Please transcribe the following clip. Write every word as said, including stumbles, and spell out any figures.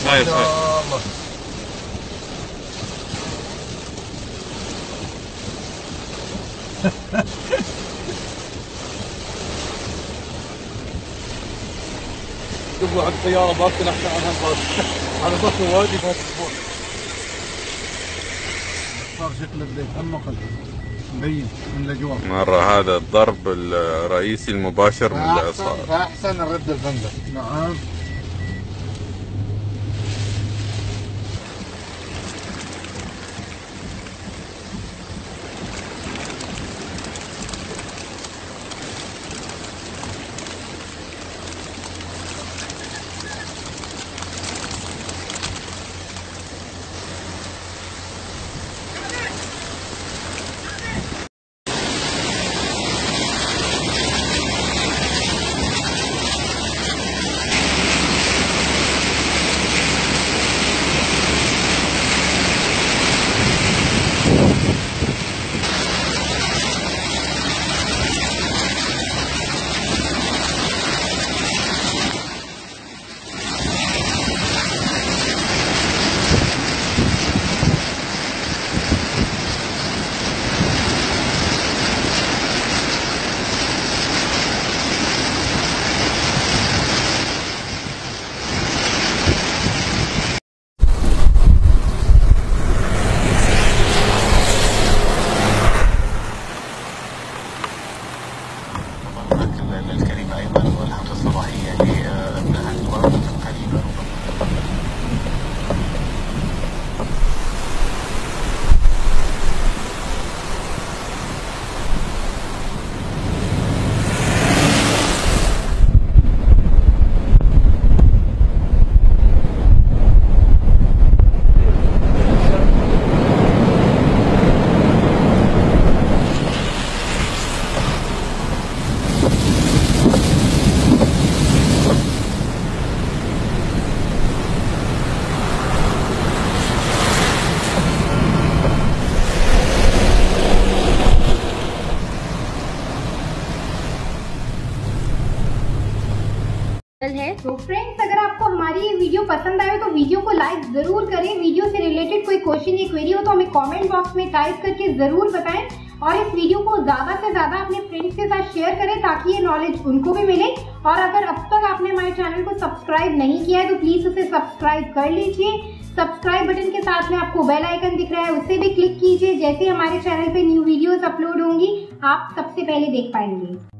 صحيح صحيح. شوفوا عند سيارة باكن احسن عنها الباص. هذا باص وايد فوق فوق. صار شكله بديت أمقل مبين من الأجواء. مرة هذا الضرب الرئيسي المباشر من الإعصار. فأحسن نرد الفندق. نعم. الكريمة أيضا والحمد الصباحية لأبناء الوالد القريبة. है। तो फ्रेंड्स, अगर आपको हमारी ये वीडियो पसंद आए तो वीडियो को लाइक जरूर करें। वीडियो से रिलेटेड कोई क्वेश्चन या क्वेरी हो तो हमें कमेंट बॉक्स में टाइप करके जरूर बताएं और इस वीडियो को ज्यादा से ज्यादा अपने फ्रेंड्स के साथ शेयर करें ताकि ये नॉलेज उनको भी मिले। और अगर अब तक आपने हमारे चैनल को सब्सक्राइब नहीं किया है तो प्लीज उसे सब्सक्राइब कर लीजिए। सब्सक्राइब बटन के साथ में आपको बेल आइकन दिख रहा है, उसे भी क्लिक कीजिए। जैसे हमारे चैनल पे न्यू वीडियोस अपलोड होंगी आप सबसे पहले देख पाएंगे।